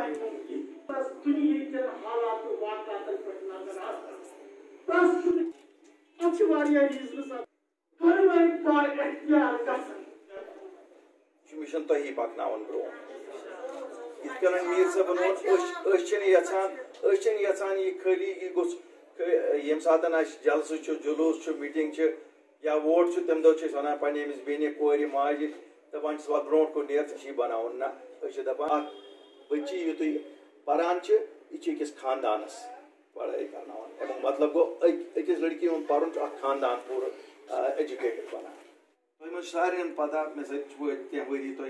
ممکن بس دنیا کن حالات و واقعات پر نظر بس ریزن ہر وقت با اختیار گژھن مشن تہی پکناون برو یت کن میر صاحبن ووٚن یژھان یہ خالی یہ گوٚژھ یم ساتن اس جلسہ جلوس میٹنگ یا ووٹ تم دہ ونان پنہ امس بیٚنہِ کورِ ماجہِ دپان چھس برو کن نیر ژے بناون نہ دپان بچی یہ تھی پران یہ أکس خاندانس پڑھائی کرناوان امیک مطلب گو أکس لڑکی ہند پرن خاندان پورٕ ایجوکیٹڈ بنان تمہ سارے پتہ مے سۭتۍ کینٛہہ ؤری تۄہہِ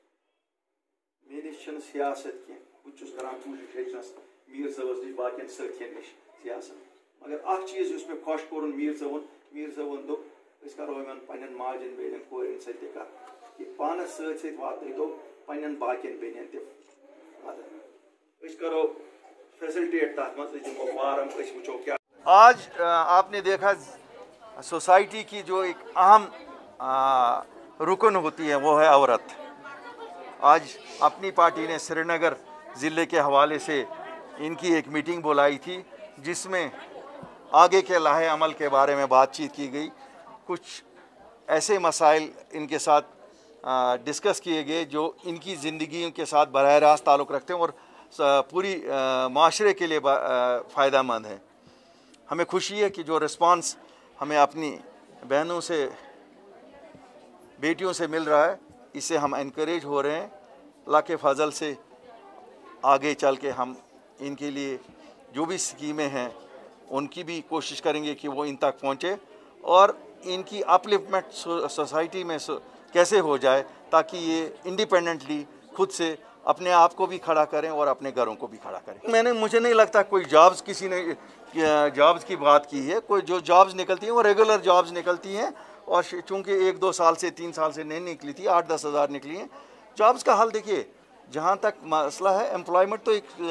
مےٚ نِش چھنہٕ سیاست کینٛہہ بہٕ چھُس کران کوٗشش ہیٚچھنس میٖر صٲبس نِش باقین سٲتھین نِش سیاست مگر اکھ چیٖز یُس مےٚ خۄش کوٚرُن میٖر صٲبن دوٚپ أسۍ کرو یِمن پننٮ۪ن ماجٮ۪ن بیٚنٮ۪ن کورٮ۪ن سۭتۍ تہِ کتھ یہِ پانس سۭتۍ سۭتۍ واتنٲیتو پننٮ۪ن باقین بیٚنٮ۪ن تہِ مدد أسۍ کرو فیسلٹیٹ تتھ منٛز أسۍ دِمو فارم أسۍ وٕچھو کیٛاہ. آج آپ نے دیکھا سوسائٹی کی جو ایک اہم رکن ہوتی ہے وہ ہے عورت. آج اپنی پارٹی نے سری نگر ضلع کے حوالے سے ان کی ایک میٹنگ بلائی تھی جس میں آگے کے لاہے عمل کے بارے میں بات چیت کی گئی. کچھ ایسے مسائل ان کے ساتھ ڈسکس کیے گئے جو ان کی زندگیوں کے ساتھ براہ راست تعلق رکھتے ہیں اور پوری معاشرے کے لیے فائدہ مند ہے. ہمیں خوشی ہے کہ جو رسپانس ہمیں اپنی بہنوں سے بیٹیوں سے مل رہا ہے اس سے ہم انکریج ہو رہے ہیں. اللہ کے فضل سے آگے چل کے ہم ان کے لیے جو بھی اسکیمیں ہیں ان کی بھی کوشش کریں گے کہ وہ ان تک پہنچے اور ان کی اپلفٹمنٹ سوسائٹی میں کیسے ہو جائے تاکہ یہ انڈیپینڈنٹلی خود سے اپنے آپ کو بھی کھڑا کریں اور اپنے گھروں کو بھی کھڑا کریں. مجھے نہیں لگتا کوئی جابز کسی نے جابز کی بات کی ہے. کوئی جو جابز نکلتی ہیں وہ ریگولر جابز نکلتی ہیں اور چونکہ 1-2 سال سے 3 سال سے نہیں نکلی تھی 8-10 ہزار نکلی ہیں. جابز کا حل دیکھیے جہاں تک مسئلہ ہے امپلائمنٹ تو ایک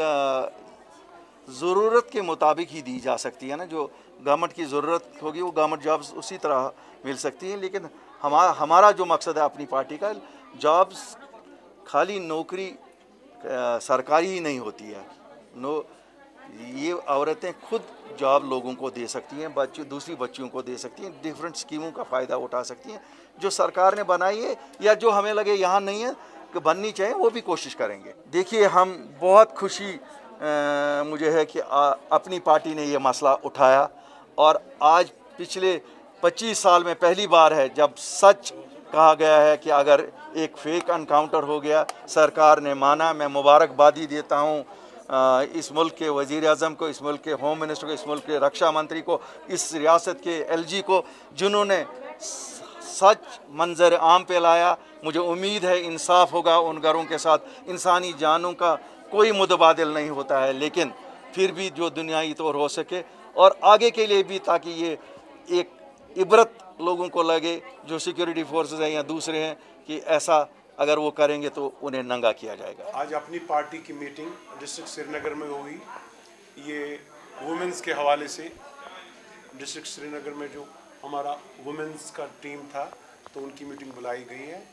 ضرورت کے مطابق ہی دی جا سکتی ہے نا. جو گورنمنٹ کی ضرورت ہوگی وہ گورنمنٹ جابز اسی طرح مل سکتی ہیں. لیکن ہمارا جو مقصد ہے اپنی پارٹی کا جابز خالی نوکری سرکاری ہی نہیں ہوتی ہے. یہ عورتیں خود جاب لوگوں کو دے سکتی ہیں دوسری بچیوں کو دے سکتی ہیں ڈیفرنٹ اسکیموں کا فائدہ اٹھا سکتی ہیں جو سرکار نے بنائی ہے یا جو ہمیں لگے یہاں نہیں ہے کہ بننی چاہیے وہ بھی کوشش کریں گے. دیکھیے ہم بہت خوشی مجھے ہے کہ اپنی پارٹی نے یہ مسئلہ اٹھایا اور آج پچھلے 25 سال میں پہلی بار ہے جب سچ کہا گیا ہے کہ اگر ایک فیک انکاؤنٹر ہو گیا سرکار نے مانا. میں مبارکبادی دیتا ہوں اس ملک کے وزیر اعظم کو, اس ملک کے ہوم منسٹر کو, اس ملک کے رکشا منتری کو, اس ریاست کے LG کو جنہوں نے سچ منظر عام پہ لایا. مجھے امید ہے انصاف ہوگا ان گھروں کے ساتھ. انسانی جانوں کا کوئی متبادل نہیں ہوتا ہے لیکن پھر بھی جو دنیائی طور ہو سکے اور آگے کے لیے بھی تاکہ یہ ایک عبرت لوگوں کو لگے جو سیکورٹی فورسز ہیں یا دوسرے ہیں کہ ایسا اگر وہ کریں گے تو انہیں ننگا کیا جائے گا. آج اپنی پارٹی کی میٹنگ ڈسٹرکٹ سری نگر میں ہوئی. یہ وومنز کے حوالے سے ڈسٹرکٹ سری نگر میں جو ہمارا وومنز کا ٹیم تھا تو ان کی میٹنگ بلائی گئی ہے.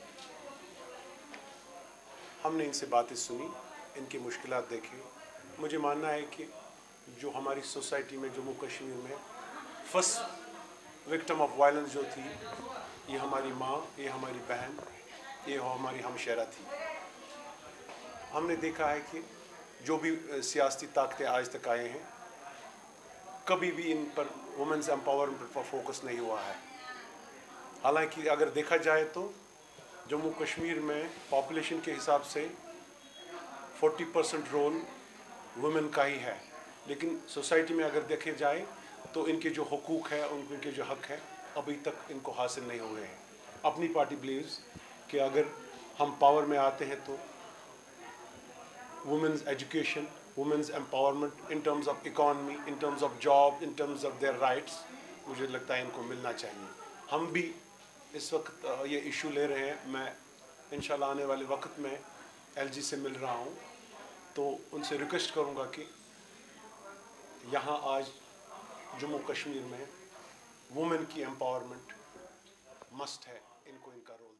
ہم نے ان سے باتیں سنی, ان کی مشکلات دیکھی. مجھے ماننا ہے کہ جو ہماری سوسائٹی میں جموں کشمیر میں فرسٹ وکٹم آف وائلنس جو تھی یہ ہماری ماں, یہ ہماری بہن, یہ ہماری ہمشہرہ تھی. ہم نے دیکھا ہے کہ جو بھی سیاسی طاقتیں آج تک آئے ہیں کبھی بھی ان پر وومنز امپاورمنٹ پر فوکس نہیں ہوا ہے. حالانکہ اگر دیکھا جائے تو جموں کشمیر میں پاپولیشن کے حساب سے 40% رول وومن کا ہی ہے, لیکن سوسائٹی میں اگر دیکھے جائے تو ان کے جو حقوق ہے ان کے جو حق ہے ابھی تک ان کو حاصل نہیں ہوئے ہیں. اپنی پارٹی بلیوز کہ اگر ہم پاور میں آتے ہیں تو women's education, women's empowerment in terms of economy, in terms of job, in terms of their rights, مجھے لگتا ہے ان کو ملنا چاہیے. ہم بھی اس وقت یہ ایشو لے رہے ہیں. میں انشاءاللہ آنے والے وقت میں LG سے مل رہا ہوں تو ان سے ریکویسٹ کروں گا کہ یہاں آج جموں کشمیر میں وومن کی امپاورمنٹ مسٹ ہے, ان کو ان کا رول